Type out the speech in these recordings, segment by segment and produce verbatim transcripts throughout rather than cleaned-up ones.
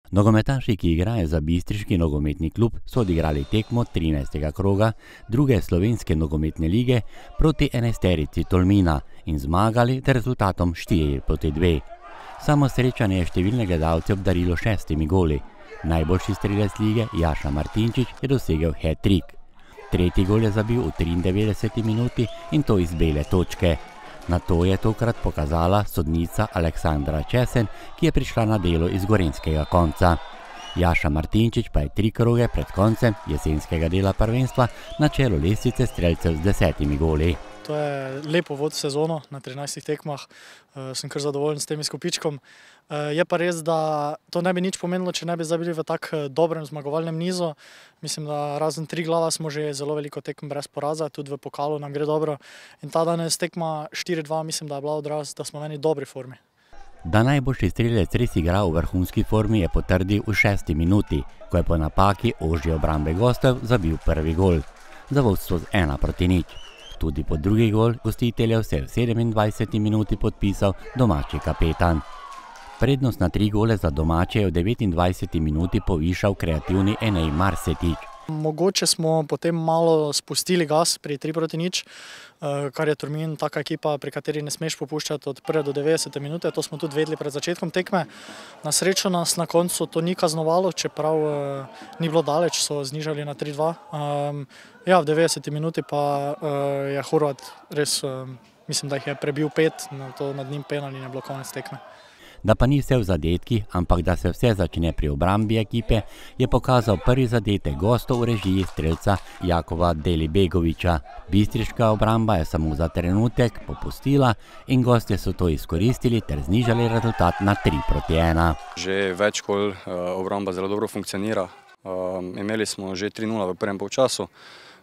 Nogometaši, ki igrajo za bistriški nogometni klub, so odigrali tekmo trinajstega kroga druge slovenske nogometne lige proti enajsterici Tolmina in zmagali z rezultatom štiri proti dve. Samo srečanje je številne gledalce obdarilo šestimi goli. Najboljši strelec lige Jaša Martinčič je dosegel hat-trick. Tretji gol je zabil v triindevetdeseti minuti in to iz bele točke. Na to je tokrat pokazala sodnica Aleksandra Česen, ki je prišla na delo iz gorenjskega konca. Jaša Martinčič pa je tri kroge pred koncem jesenskega dela prvenstva na čelu lestvice strelcev z desetimi goli. To je lepo vod sezono na trinajstih tekmah, sem kar zadovoljen s tem izkupičkom. Je pa res, da to ne bi nič pomenilo, če ne bi zdaj bili v tak dobrem zmagovalnem nizu. Mislim, da razen Triglava smo že zelo veliko tekem brez poraza, tudi v pokalu nam gre dobro. In ta danes tekma štiri dva mislim, da je bila odraz, da smo v eni dobri formi. Da najboljši strelec res igra v vrhunski formi, je potrdil v šesti minuti, ko je po napaki ožje obrambe gostov zabil prvi gol. Za vodstvo z ena proti nič. Tudi po drugi gol gostiteljev se je v sedemindvajseti minuti podpisal domači kapetan. Prednost na tri gole za domače je v devetindvajseti minuti povišal kreativni Enej Marsetič. Mogoče smo potem malo spustili gas pri tri proti nič, kar je Tolmin taka ekipa, pri kateri ne smeš popuščati od prve do devetdesete minute. To smo tudi vedeli pred začetkom tekme. Na srečo nas na koncu to ni kaznovalo, čeprav ni bilo daleč, so znižali na tri dva. Ja, v devetdeseti minuti pa je Horvat res, mislim, da jih je prebil pet, to nad njim penal in je bilo konec tekme. Da pa ni vse v zadetki, ampak da se vse začne pri obrambi ekipe, je pokazal prvi zadetek gostov v režiji strelca Jakova Delibegoviča. Bistriška obramba je samo za trenutek popustila in gostje so to izkoristili ter znižali rezultat na tri proti ena. Že več kol obramba zelo dobro funkcionira. Imeli smo že tri nula v prvem polčasu.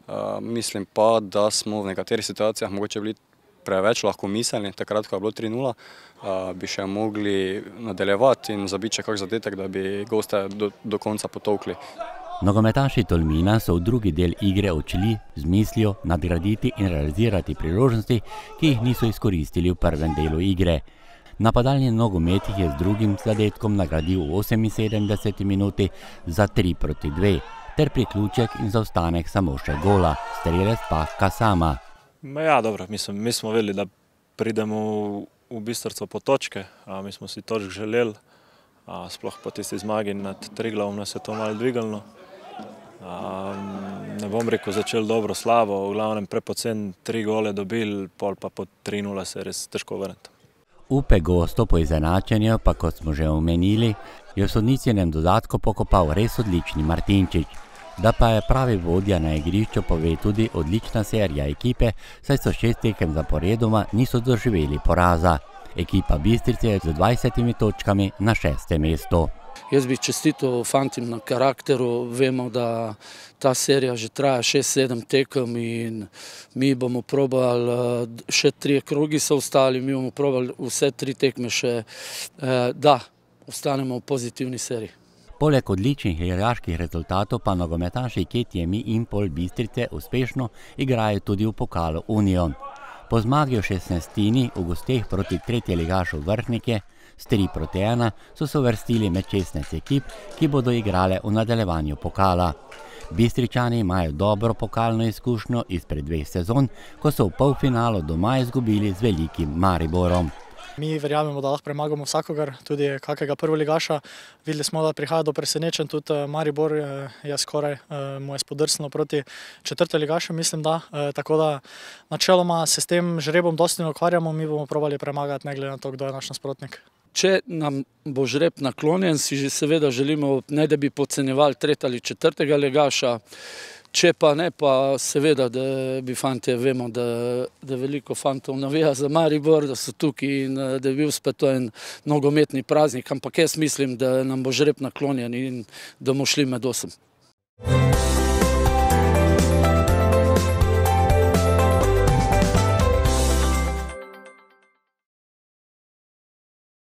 Mislim pa, da smo v nekaterih situacijah mogoče bili preveč lahko miselni, takrat, ko je bilo tri nula, bi še mogli nadaljevati in zabiti še kak zadetek, da bi goste do, do konca potolkli. Nogometaši Tolmina so v drugi del igre odšli z mislijo nadgraditi in realizirati priložnosti, ki jih niso izkoristili v prvem delu igre. Napadalni nogomet jih je z drugim zadetkom nagradil v oseminsedemdeseti minuti za tri proti dve, ter priključek in zaostanek samo še gola, strelec pa Kasama. Ja, dobro, mislim, mi smo vedeli, da pridemo v, v Bistrico po točke, a, mi smo si točk želeli, a, sploh po tisti zmagi nad Triglavom nas je to malo dvigalno. A, ne bom rekel, začeli dobro, slabo, v glavnem prepocen tri gole dobili, pol pa po tri nula se res težko vrniti. Upe gostov po izenačenju, pa kot smo že omenili, je v sodničinem dodatku pokopal res odlični Martinčič. Da pa je pravi vodja na igrišču, pove tudi odlična serija ekipe, saj so šest tekem zaporedoma niso doživeli poraza. Ekipa Bistrice je z dvajsetimi točkami na šestem mestu. Jaz bi čestital fantim na karakteru, vemo, da ta serija že traja šest sedem tekem in mi bomo probali, še trije krogi so ostali, mi bomo probali vse tri tekme še, da ostanemo v pozitivni seriji. Poleg odličnih ligaških rezultatov pa nogometaši Ketjemi in Pol Bistrice uspešno igrajo tudi v pokalu Union. Po zmagi v šestnajstini v gosteh proti tretjeligašu Vrhnike s tri proti ena so se uvrstili med šestnajst ekip, ki bodo igrale v nadaljevanju pokala. Bistričani imajo dobro pokalno izkušnjo izpred dveh sezon, ko so v polfinalu doma izgubili z velikim Mariborom. Mi verjamemo, da lahko premagamo vsakogar, tudi kakega prvoligaša. Videli smo, da prihaja do presenečenj, tudi Maribor je skoraj mu je spodrsnilo proti četrtoligašu, mislim da. Tako da načeloma se s tem žrebom dosti ne ukvarjamo, mi bomo probali premagati, ne glede na to, kdo je naš nasprotnik. Če nam bo žreb naklonjen, si že seveda želimo, ne da bi podcenjevali tretjega ali četrtega ligaša. Če pa ne, pa seveda, da bi fantje, vemo, da, da veliko fantov navija za Maribor, da so tukaj in da je bil spet to en nogometni praznik, ampak jaz mislim, da nam bo žreb naklonjen in da bomo šli med osem.